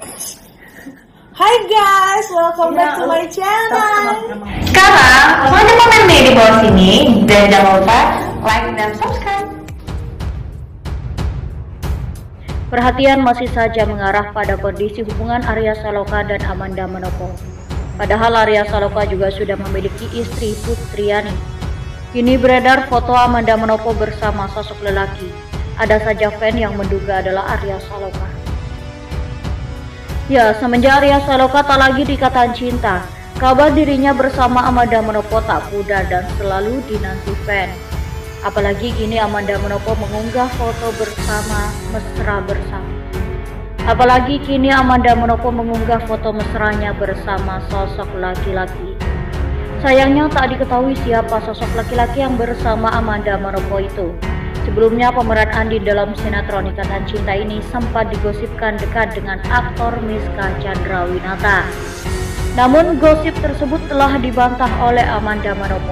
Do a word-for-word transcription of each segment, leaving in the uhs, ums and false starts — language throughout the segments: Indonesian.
Hai guys, welcome back to my channel. Sekarang langsung aja komen nih di bawah sini dan jangan lupa like dan subscribe. Perhatian masih saja mengarah pada kondisi hubungan Arya Saloka dan Amanda Manopo. Padahal Arya Saloka juga sudah memiliki istri Putriani. Kini beredar foto Amanda Manopo bersama sosok lelaki. Ada saja fan yang menduga adalah Arya Saloka. Ya, semenjak Arya Saloka tak lagi di Ikatan Cinta, kabar dirinya bersama Amanda Manopo tak pudar dan selalu dinanti fan. Apalagi kini Amanda Manopo mengunggah foto bersama mesra bersama. Apalagi kini Amanda Manopo mengunggah foto mesranya bersama sosok laki-laki. Sayangnya tak diketahui siapa sosok laki-laki yang bersama Amanda Manopo itu. Sebelumnya pemeran Andi dalam sinetron Ikatan Cinta ini sempat digosipkan dekat dengan aktor Miska Chandrawinata. Namun gosip tersebut telah dibantah oleh Amanda Manopo.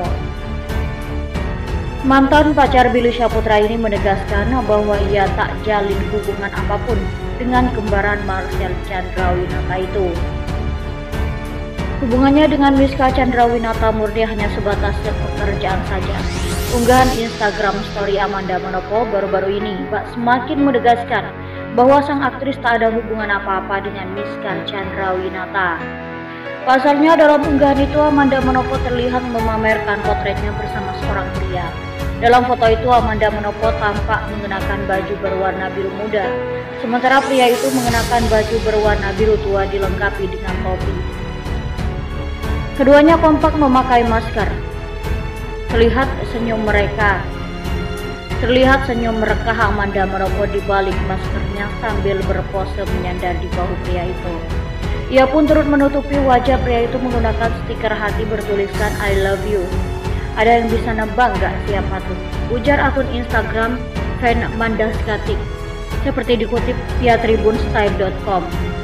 Mantan pacar Billy Syahputra ini menegaskan bahwa ia tak jalin hubungan apapun dengan kembaran Marcel Chandrawinata itu. Hubungannya dengan Miska Chandrawinata murni hanya sebatas pekerjaan saja. Unggahan Instagram story Amanda Manopo baru-baru ini bak semakin menegaskan bahwa sang aktris tak ada hubungan apa-apa dengan Miska Chandrawinata. Pasalnya dalam unggahan itu Amanda Manopo terlihat memamerkan potretnya bersama seorang pria. Dalam foto itu Amanda Manopo tampak mengenakan baju berwarna biru muda, sementara pria itu mengenakan baju berwarna biru tua dilengkapi dengan topi. Keduanya kompak memakai masker. Terlihat senyum mereka. Terlihat senyum merekah Amanda Manopo di balik maskernya sambil berpose menyandar di bahu pria itu. Ia pun turut menutupi wajah pria itu menggunakan stiker hati bertuliskan I love you. Ada yang bisa nebak gak siapa tuh? Ujar akun Instagram fan Mandaskatik, seperti dikutip via tribunstyle dot com.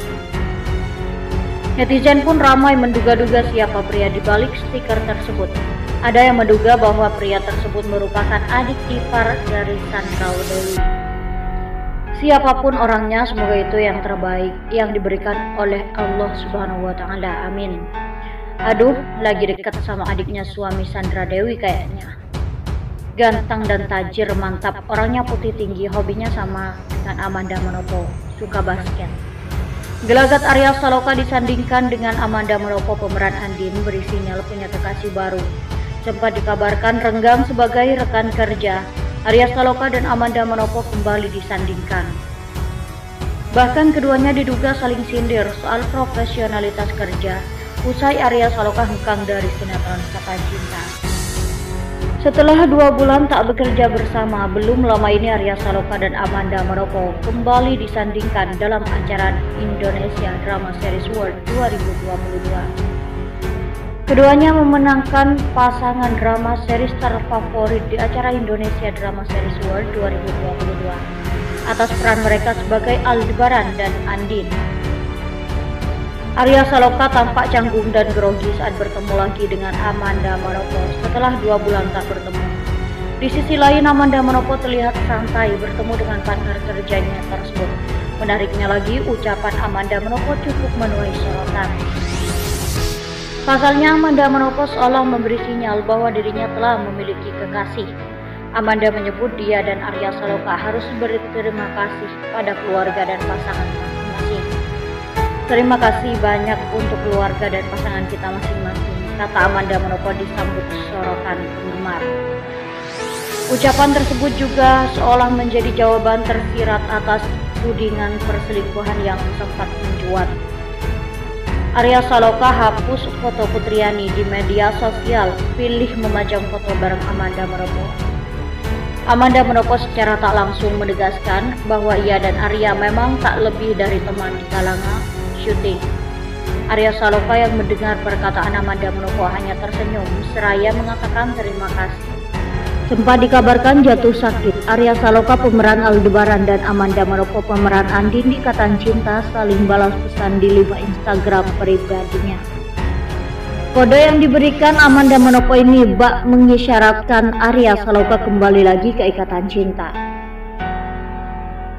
Netizen pun ramai menduga-duga siapa pria di balik stiker tersebut. Ada yang menduga bahwa pria tersebut merupakan adik ipar dari Sandra Dewi. Siapapun orangnya, semoga itu yang terbaik yang diberikan oleh Allah Subhanahu wa Ta'ala. Amin. Aduh, lagi dekat sama adiknya suami Sandra Dewi kayaknya. Ganteng dan tajir, mantap. Orangnya putih tinggi, hobinya sama dengan Amanda Manopo, suka basket. Gelagat Arya Saloka disandingkan dengan Amanda Manopo, pemeran Andin beri sinyal punya kekasih baru. Sempat dikabarkan renggang sebagai rekan kerja, Arya Saloka dan Amanda Manopo kembali disandingkan. Bahkan keduanya diduga saling sindir soal profesionalitas kerja usai Arya Saloka hengkang dari sinetron Ikatan Cinta. Setelah dua bulan tak bekerja bersama, belum lama ini Arya Saloka dan Amanda Manopo kembali disandingkan dalam acara Indonesia Drama Series World dua ribu dua puluh dua. Keduanya memenangkan pasangan drama series terfavorit di acara Indonesia Drama Series World dua ribu dua puluh dua atas peran mereka sebagai Aldebaran dan Andin. Arya Saloka tampak canggung dan grogi saat bertemu lagi dengan Amanda Manopo setelah dua bulan tak bertemu. Di sisi lain Amanda Manopo terlihat santai bertemu dengan partner kerjanya tersebut. Menariknya lagi, ucapan Amanda Manopo cukup menuai sorotan. Pasalnya Amanda Manopo seolah memberi sinyal bahwa dirinya telah memiliki kekasih. Amanda menyebut dia dan Arya Saloka harus berterima kasih pada keluarga dan pasangan masing-masing. Terima kasih banyak untuk keluarga dan pasangan kita masing-masing, kata Amanda Manopo disambut sorotan penggemar. Ucapan tersebut juga seolah menjadi jawaban tersirat atas tudingan perselingkuhan yang sempat mencuat. Arya Saloka hapus foto Putriani di media sosial, pilih memajang foto bareng Amanda Manopo. Amanda Manopo secara tak langsung menegaskan bahwa ia dan Arya memang tak lebih dari teman di kalangan syuting. Arya Saloka yang mendengar perkataan Amanda Manopo hanya tersenyum seraya mengatakan terima kasih. Sempat dikabarkan jatuh sakit, Arya Saloka pemeran Aldebaran dan Amanda Manopo pemeran Andin di Ikatan Cinta saling balas pesan di live Instagram pribadinya. Kode yang diberikan Amanda Manopo ini bak mengisyaratkan Arya Saloka kembali lagi ke Ikatan Cinta.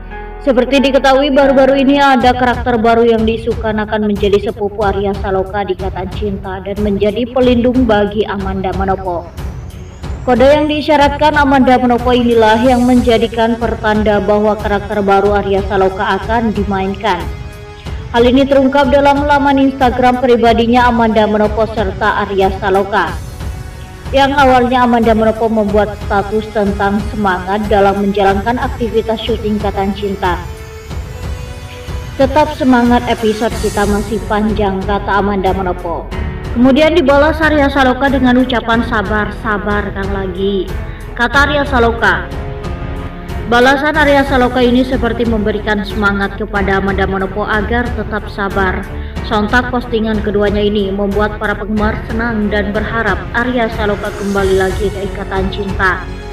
Seperti diketahui, baru-baru ini ada karakter baru yang diisukan akan menjadi sepupu Arya Saloka di Ikatan Cinta dan menjadi pelindung bagi Amanda Manopo. Kode yang diisyaratkan Amanda Manopo inilah yang menjadikan pertanda bahwa karakter baru Arya Saloka akan dimainkan. Hal ini terungkap dalam laman Instagram pribadinya Amanda Manopo serta Arya Saloka. Yang awalnya Amanda Manopo membuat status tentang semangat dalam menjalankan aktivitas syuting Ikatan Cinta. Tetap semangat, episode kita masih panjang, kata Amanda Manopo. Kemudian dibalas Arya Saloka dengan ucapan sabar, sabarkan lagi, kata Arya Saloka. Balasan Arya Saloka ini seperti memberikan semangat kepada Amanda Manopo agar tetap sabar. Sontak postingan keduanya ini membuat para penggemar senang dan berharap Arya Saloka kembali lagi ke Ikatan Cinta.